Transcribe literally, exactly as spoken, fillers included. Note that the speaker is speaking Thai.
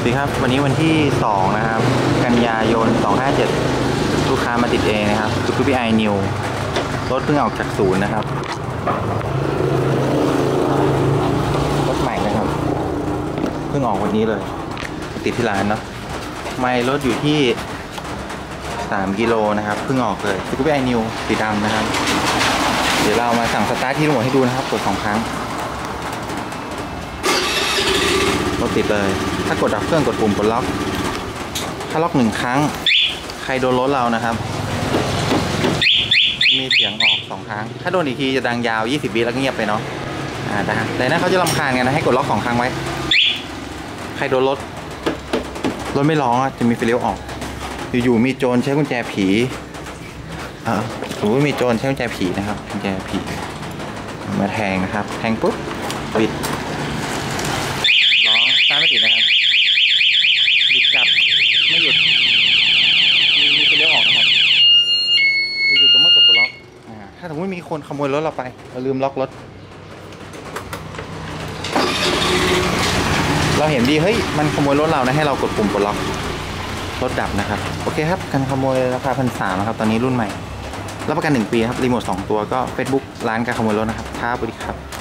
สวัสดีครับวันนี้วันที่สองนะครับกันยายนสองห้าเจ็ดลูกค้ามาติดเองนะครับซูคูบิไอนิวรถเพิ่งออกจากศูนย์นะครับรถใหม่นะครับเพิ่งออกวันนี้เลยติดที่ร้านเนาะไมล์รถอยู่ที่สามกิโลนะครับเพิ่งออกเลยซูคูบิไอนิวสีดำนะครับเดี๋ยวเรามาสั่งสตาร์ทที่รีโมทให้ดูนะครับกดสองครั้งรถติดเลยถ้ากดดับเครื่องกดปุ่มกดล็อกถ้าล็อกหนึ่งครั้งใครโดนรถเรานะครับมีเสียงออกสองครั้งถ้าโดนอีกทีจะดังยาวยี่สิบวิแล้วก็เงียบไปเนาะอ่าแต่แต่นั้นเขาจะรำคาญกันนะให้กดล็อกสองครั้งไว้ใครโดนรถรถไม่ร้องจะมีไฟเลี้ยวออกอยู่ๆมีโจรใช้กุญแจผีอ่าสมมติมีโจรใช้กุญแจผีนะครับกุญแจผีมาแทงนะครับแทงปุ๊บปิดล้อสตาร์ทไม่ติดนะครับบิดกลับไม่หยุดมีมีไฟเลี้ยวออกนะครับจะหยุดแต่เมื่อกดตัวล็อกอ่าถ้าสมมติมีคนขโมยรถเราไปเราลืมล็อกรถเราเห็นดีเฮ้ยมันขโมยรถเรานะให้เรากดปุ่มกดล็อกรถดับนะครับโอเคครับการขโมยราคาพันสามนะครับตอนนี้รุ่นใหม่รับประกันหนึ่งปีครับรีโมทสองตัวก็ Facebook ร้านการขโมยรถนะครับท้าบริครับ